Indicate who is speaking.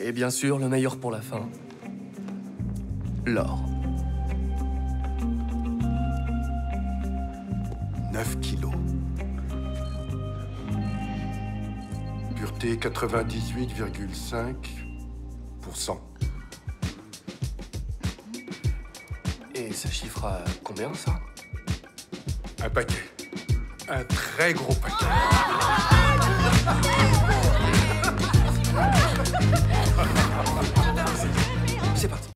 Speaker 1: Et bien sûr, le meilleur pour la fin. L'or.
Speaker 2: 9 kilos. Pureté 98,5%.
Speaker 1: Et ça chiffre à combien, ça?
Speaker 2: Un paquet. Un très gros paquet.
Speaker 1: C'est parti.